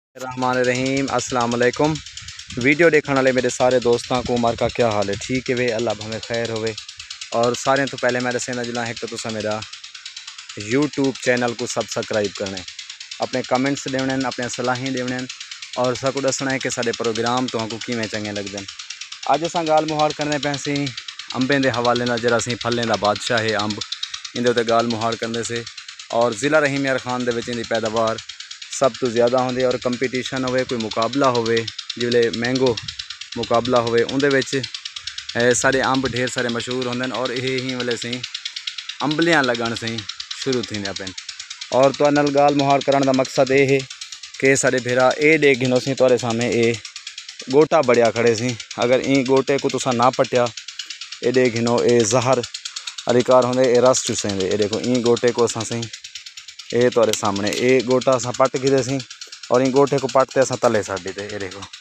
रहमान रहीम अस्सलाम वालेकुम। वीडियो देखने वाले मेरे सारे दोस्तों को उमर का क्या हाल है? ठीक है वे, अल्लाह भावें खैर होवे। और सारे तो पहले मैं दसना जिला है कि तुसा मेरा यूट्यूब चैनल को सबसक्राइब करना है, अपने कमेंट्स देने, अपने सलाहें देने और सबको दसना है कि सारे प्रोग्राम तुमको किमें चंगे लगते हैं। अज अस गाल मुहाड़ करने पे सी अंबें के हवाले नाल, जरा असी फलें का बादशाह है अंब, इंदे उत्ते गाल मुहाड़ करते से। और ज़िला रहीम यार खान दे विच इंदी पैदावार सब तो ज़्यादा होंदी और कंपीटीशन होवे, कोई मुकाबला होवे, जिले मैंगो मुकाबला होवे उहदे विच सारे अंब ढेर सारे मशहूर होंदे और यही ही वाले सही अंबलियां लगन सही शुरू थींदियां पैन। और तुहाडे नाल गाल मुहाड़ करने का मकसद ये है कि सारे भेरा ये देख गिनो सी तुहाडे सामने ये गोटा बड़िया खड़े सी। अगर ई गोटे को तुसा ना पटिया ये देख गिनो ये जहर अधिकार होंदे, ये रस चूसेंदे। ये देखो ई गोटे को असा सही ये तुहाडे सामने ये गोटा असा पट गिदे सी और इन गोटे को पटते असा तले साड़ी थे। ये देखो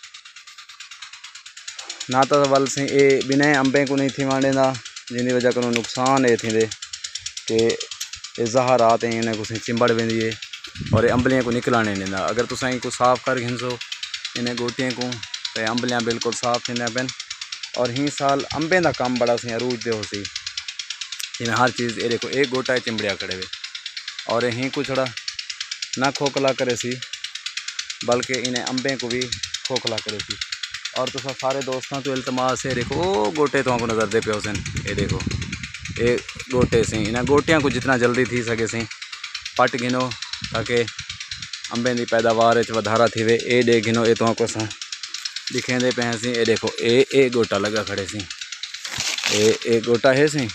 ना तो वल सी ये बिना अंबे को नहीं थी वाणेंदा, जिंदी वजह को नुकसान ये थी कि ये जहरात इन्हें कुछ चिंबड़ वेंदी है और ये अंबलियां को निकला नहीं देंदा। अगर तुसा इनको साफ़ कर घिनसो इन्हें गोटियां को तो अंबलियां बिल्कुल साफ थींदियां पैन। और ही साल अंबे का काम बड़ा सी अरूज दे हो सी, जिमें हर चीज़ ये देखो एक गोटा चिंबड़िया खड़े हुए और यहीं को छड़ा ना खोखला करे सी बल्कि इन्हें अंबे को भी खोखला करे सी। और तुसा सारे दोस्तों तो इल्तमास है, देखो ओ गोटे तो नज़र दे पे सन, ये देखो ये गोटे सी इन्हें गोटियां को जितना जल्दी थी सके सी पट गिनो ताकि अंबे की पैदावार वधारा थी वे। ये दे गिनो ये तो दिखेंदे पे सी। ये देखो ए गोटा लगा खड़े सी, ए गोटा है सी,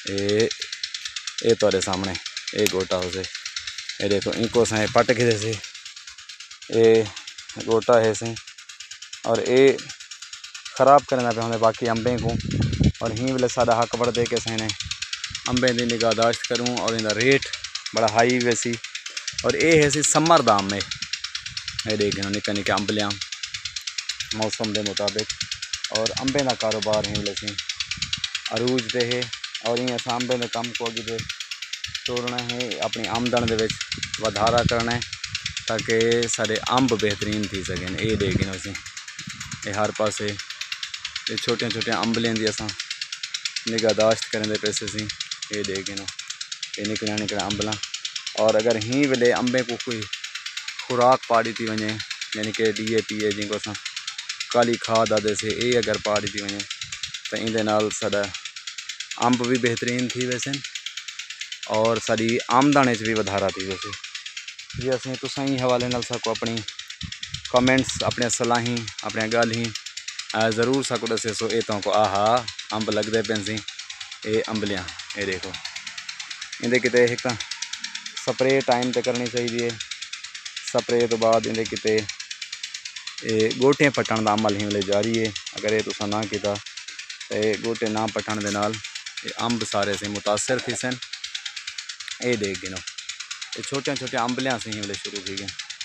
ये तुहाडे सामने ये गोटा हो से। ये देखो इनको सा पट गिरे से ये गोटा है सी और ये ख़राब करना पे हमें बाकी अंबे को। और ही वाले सारा हक बढ़ दे के सही अंबे की निगाहदाश्त करूँ और इनका रेट बड़ा हाई वैसी। और ये है सी समर दाम में ये देखो निक्का निक्का अंबलियाँ मौसम के मुताबिक। और अंबे का कारोबार ही वाले सी अरूज दे है और ये अस अंबे के कम को अगे तोड़ना है, अपनी आमदन के वधारा करना है ताकि सारे अंब बेहतरीन थी सकें। ये देख गिनो सी ये हर पासे ये छोटिया छोटिया अंबलियां दी असा निगाहदाश्त करें पैसे सी। ये देख गिनो ये निकलिया निकलिया अंबला। और अगर ही वेले अंबे को कोई खुराक पाड़ी थी वने, यानी कि DAP है जिनको असा काली खाद आदे से ये अगर पाड़ी थी वने तो इंदे नाल साडा अंब भी बेहतरीन थी वैसे और साड़ी आमदन भी वधारा थी वैसे। जी असें तुसां ही हवाले नाल सको अपनी कमेंट्स अपने सलाही अपने गल ही ज़रूर सको दसे सो। ये तो आहा अंब लगते पे सी ये अंबलियां ये देखो इंदे किते एक स्प्रे टाइम ते करनी चाहिए, स्प्रे तो बाद इंदे किते गोटियां पट्टन का अमल ही वाले जारी है। अगर ये तुसा ना किया तो ये गोटे ना पट्टन दे नाल ये अंब सारे से मुतासर थी सन। ये देख गिनो ये छोटिया छोटिया अंबलियां से ही वाले शुरू थी गए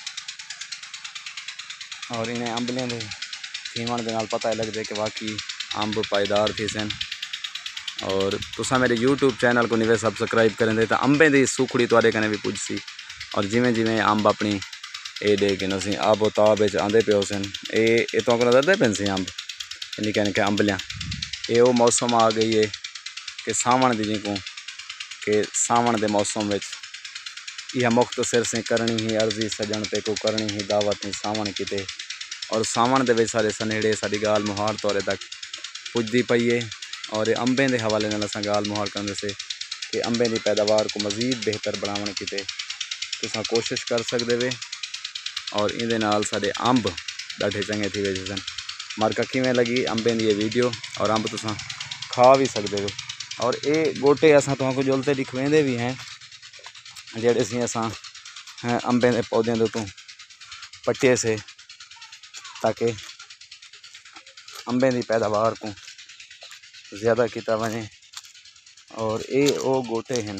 और इन्हें अंबलियां के थीवन के नाल पता लगता है कि वाकई अंब पायदार थी सन। और तुसा मेरे यूट्यूब चैनल को नहीं सबसक्राइब करें तो अंबे की सुखड़ी तुहाडे कने भी पुज सी। और जिमें जिमें अंब अपनी ये देख गिनो सी आबो ताब आंदे पे सन ये तो नजर दे पे सी अंब निक्के निक्के अंबलियां। ये वो मौसम आ गई है कि सावण की जिनको कि सावण के मौसम में यह मुख्तसर से करनी ही अर्जी सजन पे को करनी ही दावत ही सावण किते। और सावण के सारे सनेड़े साड़ी गाल मुहाड़ तौरे तक पुजदी पई है। और अंबे के हवाले नाल असां गाल मुहाड़ करने से कि अंबे की पैदावार को मज़ीद बेहतर बनावन किते तुसां कोशिश कर सकते वे। और इंदे नाल साडे अंब ढाढे चंगे थी वैसे सन। मार्का किवें लगी अंबे की ये वीडियो और अंब तुसां खा भी सकते हो। और ये गोटे असां तुहां को जुलते दिखवेंदे भी हैं जेड़े सी असां अंबे के पौधों के तो पट्टे से ताकि अंबे की पैदावार को ज़्यादा किया वने। और ये वो गोटे हैं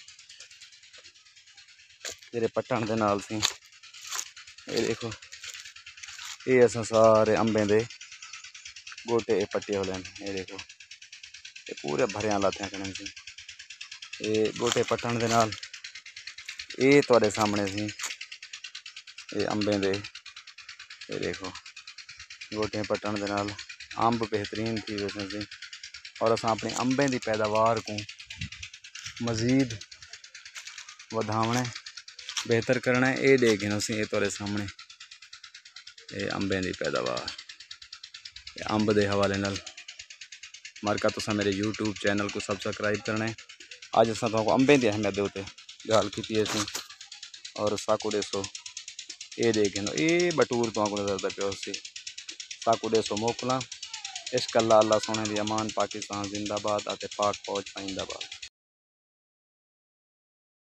जेरे पट्टन के नाल सी ये देखो ये असां सारे अंबे के गोटे पट्टे हो लें। ये देखो ये पूरे भरिया लाते कने सी ये गोटे पट्टन के नाल ये तुहाडे सामने सी ये अंबे के ये देखो गोटियां पट्टण दे नाल अंब बेहतरीन थी वैसे सी और असां अपनी अंबें की पैदावार को मज़ीद वधावना बेहतर करना है। ये देख असी ये तुहाडे सामने ये अंबें की पैदावार अंब के हवाले नाल मार्का तुसा मेरे यूट्यूब चैनल को सबसक्राइब करना है। अज अस अंबें की अहमियत के उत्ते गल की असी और साकू देसो ये देख ये बटूर तो को नजर पियो सी साकू देसो मोकला इश्क अल्लाह अल्लाह सोने दी अमान पाकिस्तान जिंदाबाद आते पाक फौज जिंदाबाद।